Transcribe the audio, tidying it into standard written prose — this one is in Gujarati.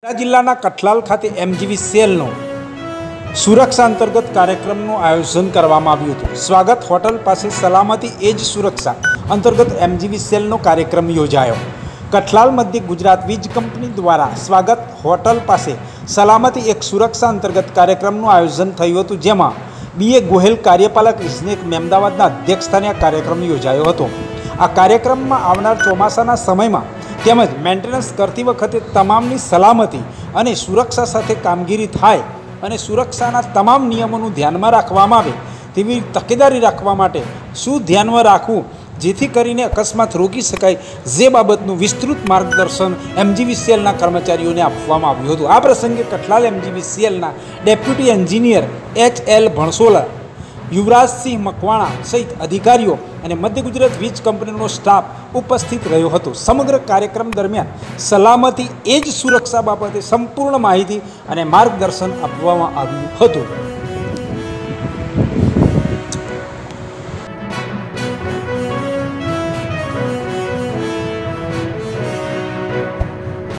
જિલ્લાના કઠલાલ ખાતે એમજીવી સેલનો સુરક્ષા અંતર્ગત કાર્યક્રમનું આયોજન કરવામાં આવ્યું હતું। સ્વાગત હોટલ પાસે સલામતી એજ સુરક્ષા અંતર્ગત એમજીવી સેલનો કાર્યક્રમ યોજાયો। કઠલાલ મધ્ય ગુજરાત વીજ કંપની દ્વારા સ્વાગત હોટલ પાસે સલામતી એક સુરક્ષા અંતર્ગત કાર્યક્રમનું આયોજન થયું હતું, જેમાં બીએ ગોહેલ કાર્યપાલક ઇજનેર મેમદાવાદના અધ્યક્ષસ્થાને આ કાર્યક્રમ યોજાયો હતો। આ કાર્યક્રમમાં આવનાર ચોમાસાના સમયમાં તેમજ મેન્ટેનન્સ કરતી વખતે તમામની સલામતી અને સુરક્ષા સાથે કામગીરી થાય અને સુરક્ષાના તમામ નિયમોનું ધ્યાનમાં રાખવામાં આવે તેવી તકેદારી રાખવા માટે શું ધ્યાનમાં રાખવું જેથી કરીને અકસ્માત રોકી શકાય, જે બાબતનું વિસ્તૃત માર્ગદર્શન એમજીવી સેલના કર્મચારીઓને આપવામાં આવ્યું હતું। આ પ્રસંગે કઠલાલ એમજીવી સેલના deputy engineer HL Bhansola, Yuvrajsinh Makwana સહિત અધિકારીઓ અને મધ્ય ગુજરાત વીજ કંપનીનો સ્ટાફ ઉપસ્થિત રહ્યો હતો। સમગ્ર કાર્યક્રમ દરમિયાન સલામતી એ જ સુરક્ષા બાબતે સંપૂર્ણ માહિતી અને માર્ગદર્શન આપવામાં આવ્યું હતું।